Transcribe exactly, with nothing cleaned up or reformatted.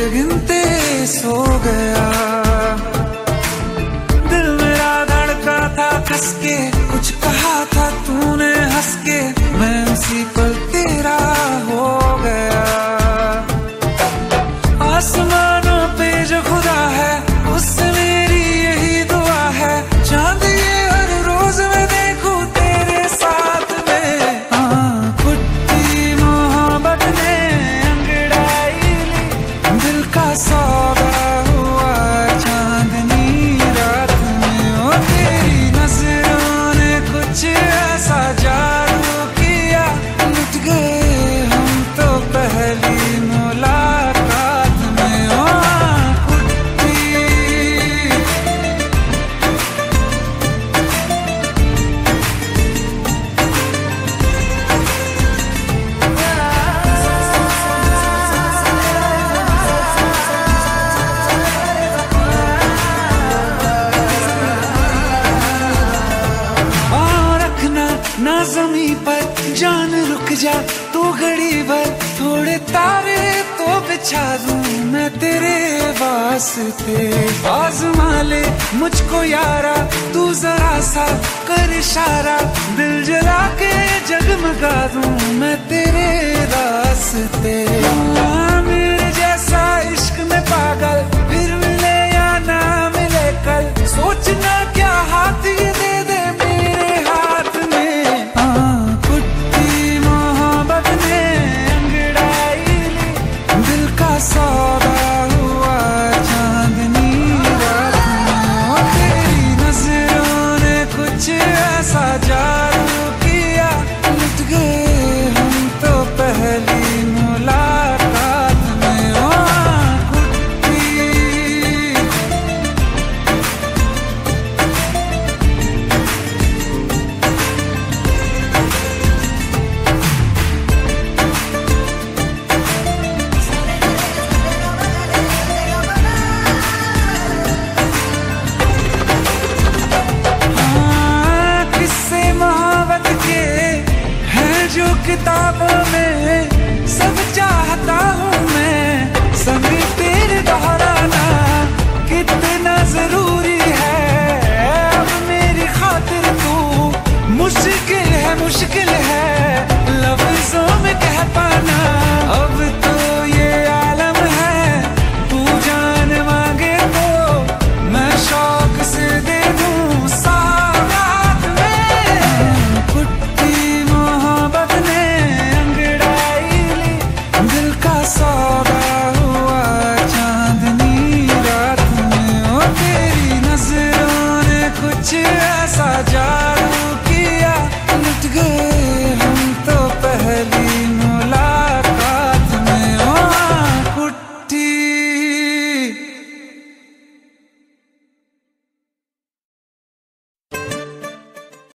गिनते सो गया। दिल मेरा धड़का था कस के, कुछ कहा था तूने हंस के, मैं उसी पल तेरा हो गया। आसमानों पे जो खुदा है उससे मेरी यही दुआ है, चांद ये हर रोज मैं देखूं तेरे साथ में। हाँ, कुट्टी मोहब्बत ने अंगड़ाई ली, दिल का सौदा हुआ चांदनी रात में। ओ तेरी नजरों ने कुछ ऐसा जादू किया, लुट गए हम तो पहली मुलाकात में। ओ कुट्टी और रखना ना जमी पर जान रुक जा तू घड़ी भर, थोड़े तारे तो बिछा दूं मैं तेरे वास्ते। आज़मा ले मुझको यारा तू जरा सा कर इशारा, दिल जला के जगमगा दूं मैं तेरे रास्ते। हाँ, मेरे जैसा इश्क में पागल